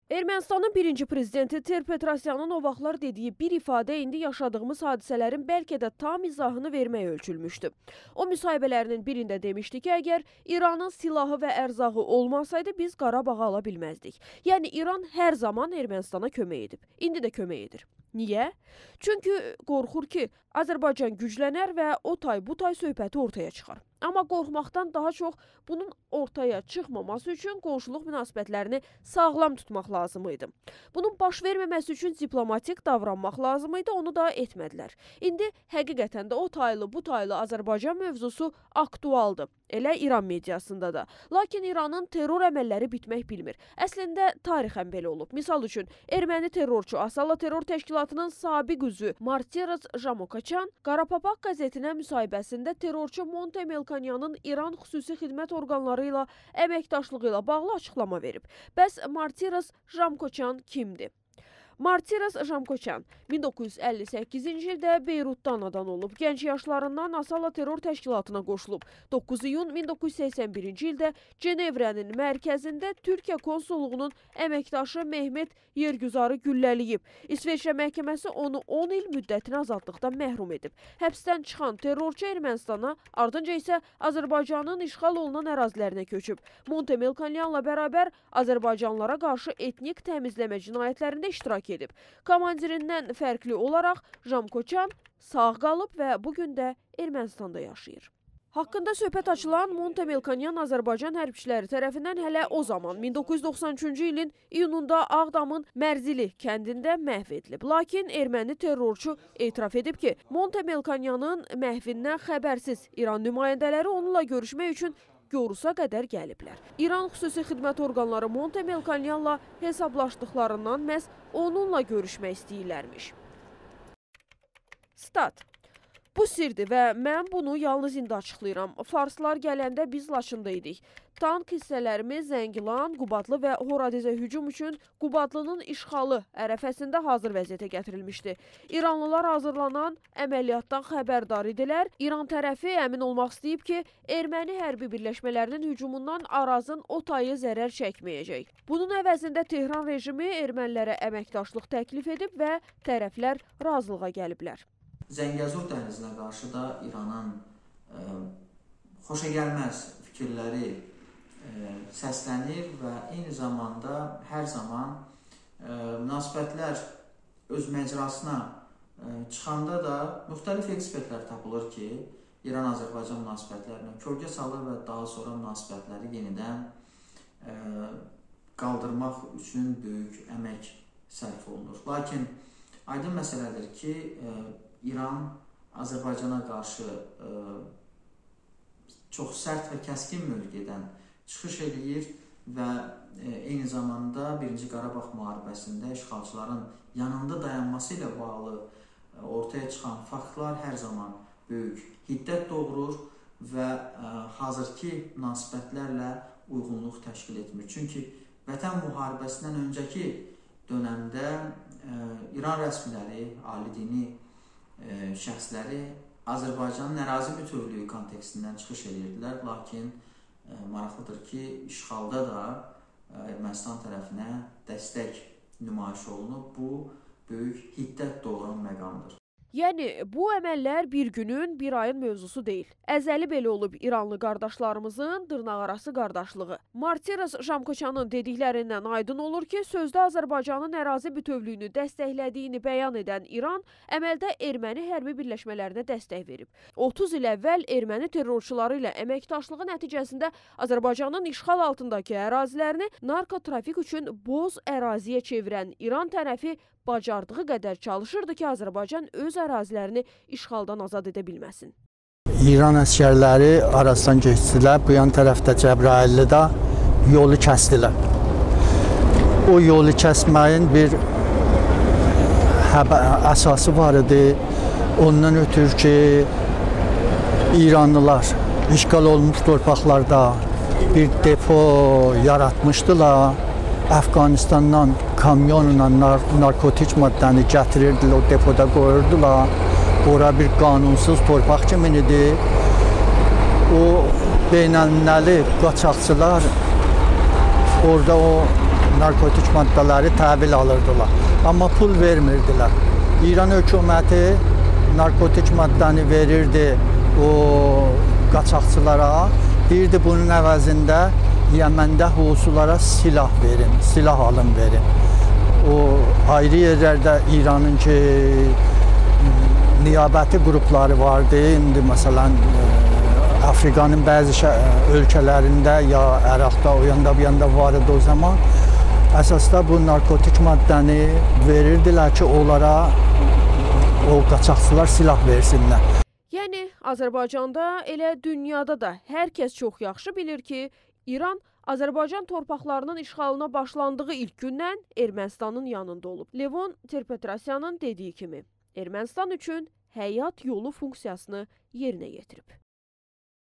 Ermənistanın birinci prezidenti Ter Petrosyanın o vaxtlar dediyi bir ifadə indi yaşadığımız hadisələrin bəlkə də tam izahını vermək ölçülmüşdü. O müsahibələrinin birində demişdi ki, əgər İranın silahı və ərzağı olmasaydı biz Qarabağı ala bilməzdik. Yəni İran hər zaman Ermənistana kömək edib. İndi də kömək edir. Niyə? Çünki qorxur ki, Azərbaycan güclənər və o tay bu tay söhbəti ortaya çıxar. Amma qorxmaqdan daha çox bunun ortaya çıxmaması üçün qonşuluq münasibətlərini sağlam tutmaq lazım idi. Bunun baş verməməsi üçün diplomatik davranmaq lazım idi, onu da etmədilər. İndi həqiqətən də o taylı bu taylı Azərbaycan mövzusu aktualdır. Elə İran mediasında da. Lakin İranın terror əməlləri bitmək bilmir. Əslində tarixən belə olub. Misal üçün, erməni terrorçu Asala terror təşkilatının sabiq üzvü Martiras Jamokaçan Qarapapaq qəzetinə müsahibəsində terrorçu Monte Melkonyanın İran xüsusi xidmət orqanları ilə əməkdaşlığı ilə bağlı açıqlama verib. Bəs Martiras Jamokaçan kimdir? Martiras Jamokaçan 1958-ci ildə Beyrutda anadan olub. Gənc yaşlarından Asala terror təşkilatına qoşulub. 9 iyun 1981-ci ildə Cenevrənin mərkəzində Türkiyə konsulluğunun əməkdaşı Mehmet Yergüzarı gülləliyib. İsveçrə məhkəməsi onu 10 il müddətinə azadlıqdan məhrum edib. Həbsdən çıxan terrorçu Ermənistana, ardınca isə Azərbaycanın işğal olunan ərazilərinə köçüb. Monte Melkonyanla bərabər Azərbaycanlılara qarşı etnik təmizləmə cinayətlərində iştirak edib. Komandirindən fərqli olaraq Jamokaçan sağ qalıb və bugün də Ermənistanda yaşayır. Haqqında söhbət açılan Monte Melkonyan Azərbaycan hərbçiləri tərəfindən hələ o zaman 1993-cü ilin iyununda Ağdamın Mərzili kəndində məhv edilib. Lakin erməni terrorçu etiraf edib ki, Monte Melkonyanın məhvindən xəbərsiz İran nümayəndələri onunla görüşmək üçün Gorusa qədər gəliblər. İran xüsusi xidmət orqanları Monte Melkonyanla hesablaşdıqlarından məhz onunla görüşmək istəyirlərmiş. Stat. Bu sirdir və mən bunu yalnız indi açıqlayıram. Farslar gələndə biz Laçında idik. Tank hissələrimiz Zəngilan, Qubadlı və Horadizə hücum üçün Qubadlının işğalı ərəfəsində hazır vəziyyətə gətirilmişdi. İranlılar hazırlanan əməliyyatdan xəbərdar idilər. İran tərəfi əmin olmaq istəyib ki, erməni hərbi birləşmələrinin hücumundan Arazın o tayı zərər çəkməyəcək. Bunun əvəzində Tehran rejimi ermənilərə əməkdaşlıq təklif edib və tərəflər razılığa gəliblər. Zəngəzur dənizinə qarşı da İranın xoşagəlməz fikirləri səslənir və eyni zamanda hər zaman münasibətlər öz məcrasına çıxanda da müxtəlif ekspertlər tapılır ki, İran-Azərbaycan münasibətlərinə kölgə salır və daha sonra münasibətləri yenidən qaldırmaq üçün böyük əmək sərf olunur. Lakin aydın məsələdir ki, İran Azərbaycana qarşı çox sərt və kəskin mövqedən çıxış edir və eyni zamanda 1-ci Qarabağ müharibəsində işğalçıların yanında dayanması ilə bağlı ortaya çıxan faktlar hər zaman böyük hiddət doğurur və hazırki münasibətlərlə uyğunluq təşkil etmir. Çünki Vətən müharibəsindən öncəki dönəmdə İran rəsmiləri, ali dini şəxsləri Azərbaycanın ərazi bütövlüyü kontekstindən çıxış edirdilər. Lakin maraqlıdır ki, işğalda da Ermənistan tərəfinə dəstək nümayiş olunub. Bu, böyük hiddət doğuran məqamdır. Yəni, bu əməllər bir günün, bir ayın mövzusu deyil. Əzəli belə olub İranlı qardaşlarımızın dırnaqarası qardaşlığı. Martiras Jamokaçanın dediklərindən aydın olur ki, sözdə Azərbaycanın ərazi bütövlüyünü dəstəklədiyini bəyan edən İran, əməldə erməni hərbi birləşmələrinə dəstək verib. 30 il əvvəl erməni terrorçuları ilə əməkdaşlığı nəticəsində Azərbaycanın işğal altındakı ərazilərini narkotrafik üçün boz əraziyə çevirən İran tərəfi bacardığı qədər çalışırdı ki, Azərbaycan öz ərazilərini işğaldan azad edə bilməsin. İran əskərləri Arazdan keçdilər, bu yan tərəfdə Cəbrayıllıda yolu kəsdilər. O yolu kəsməyin bir əsası var idi. Ondan ötürü ki, İranlılar işğal olmuş torpaqlarda bir depo yaratmışdılar. Əfqanistandan kamyonla narkotik maddəni gətirirdilər, o depoda qoyurdular. Ora bir qanunsuz torpaq kimi idi. O beynəlməli qaçaqçılar orada o narkotik maddələri təhvil alırdılar. Amma pul vermirdilər. İran hökuməti narkotik maddəni verirdi o qaçaqçılara. Deyirdi bunun əvəzində Yəməndə Husulara silah verin, silah alın verin. O ayrı yerlərdə İranın ki niyabəti qrupları vardı. İndi məsələn Afrikanın bəzi ölkələrində ya Əraqda o yanda bu yanda vardı o zaman. Əsasda bu narkotik maddəni verirdilər ki, onlara o qaçaqçılar silah versinlər. Yəni Azərbaycanda, elə dünyada da hər kəs çox yaxşı bilir ki, İran Azərbaycan torpaqlarının işğalına başlandığı ilk gündən Ermənistanın yanında olub. Levon Ter-Petrosyanın dediyi kimi, Ermənistan üçün həyat yolu funksiyasını yerinə yetirib.